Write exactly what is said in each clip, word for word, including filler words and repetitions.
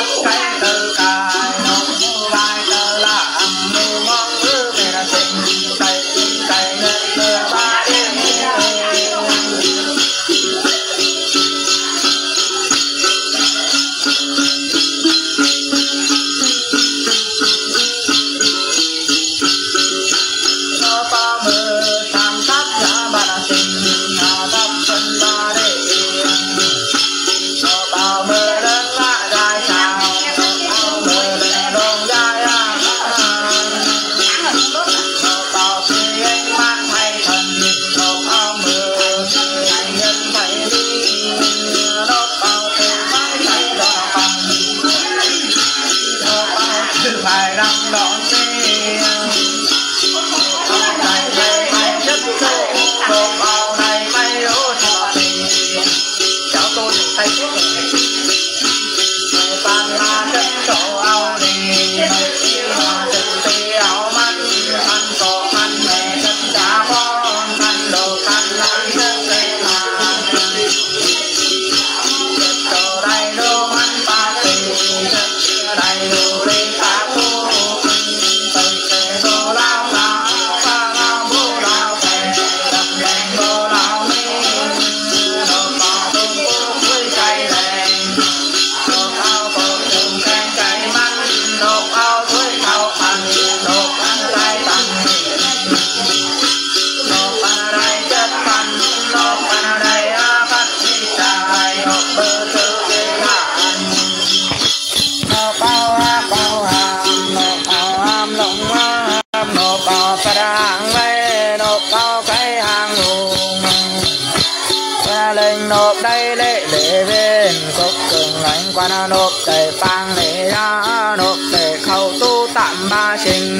nộp đây lệ lệ bên cốc cường lãnh quan nộp để pang lệ ra nộp để khẩu tu tạm ba sinh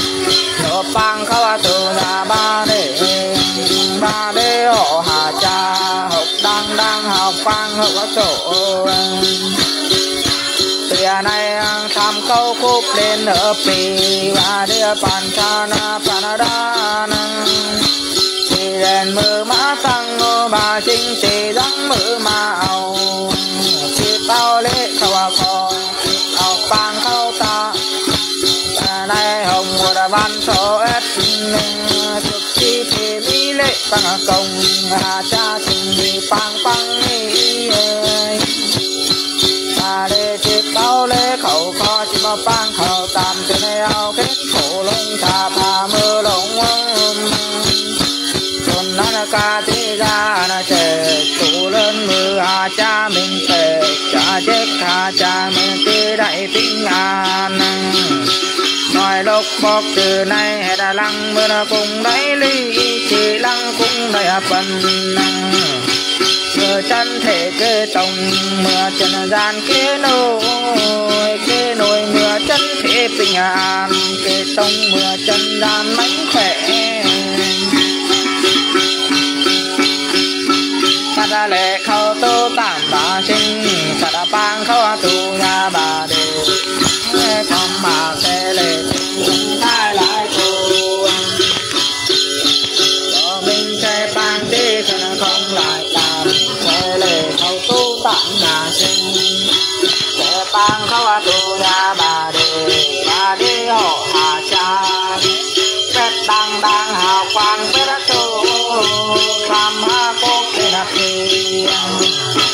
nộp pang khâu tu nhà ba để ba để họ hà cha học đang đang học pang học chỗ tiền này tham câu cúp lên ở pì và để pan cha na pan đa đèn mưa má tăng ngô bà chính chỉ răng mưa mà ảo chỉ bao lễ khâu kho học bang khâu ta này hồng mùa đã văn số ết thực chi thì mỹ lệ bằng công hà cha tình đi bang bang ta để chỉ bao lễ khẩu kho chỉ bao bang khẩu tam từ này ao kết khổ lông thà bà mưa lông nó ca thế ra nó trẻ tụ lên mưa à cha mình trẻ cha chết cha cha mình tê đại tinh an nói lúc bọc từ nay hết đã lăng mưa nó cùng đấy ly chỉ lăng cũng đầy phần mưa chân thể kê tông mưa chân gian kế nôi kế nôi mưa chân thể bình an kê tông mưa chân gian mánh khỏe ta lệ khâu tu tạm bà sinh ta đã bang khâu tu nhà bà đề không mà sẽ lệ tình thay lại tu cho mình sẽ bang đi cho nó không lại tạm sẽ lệ khâu tu tạm bà sinh sẽ bang khâu tu nhà bà đề bà đi họ hà cha rất đang đang hào quang với đất tu làm ha cô kia là